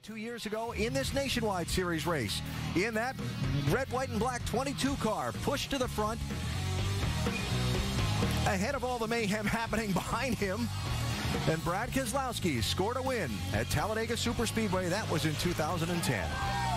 2 years ago in this Nationwide Series race. In that red, white, and black 22 car, pushed to the front, ahead of all the mayhem happening behind him. And Brad Keselowski scored a win at Talladega Superspeedway. That was in 2010.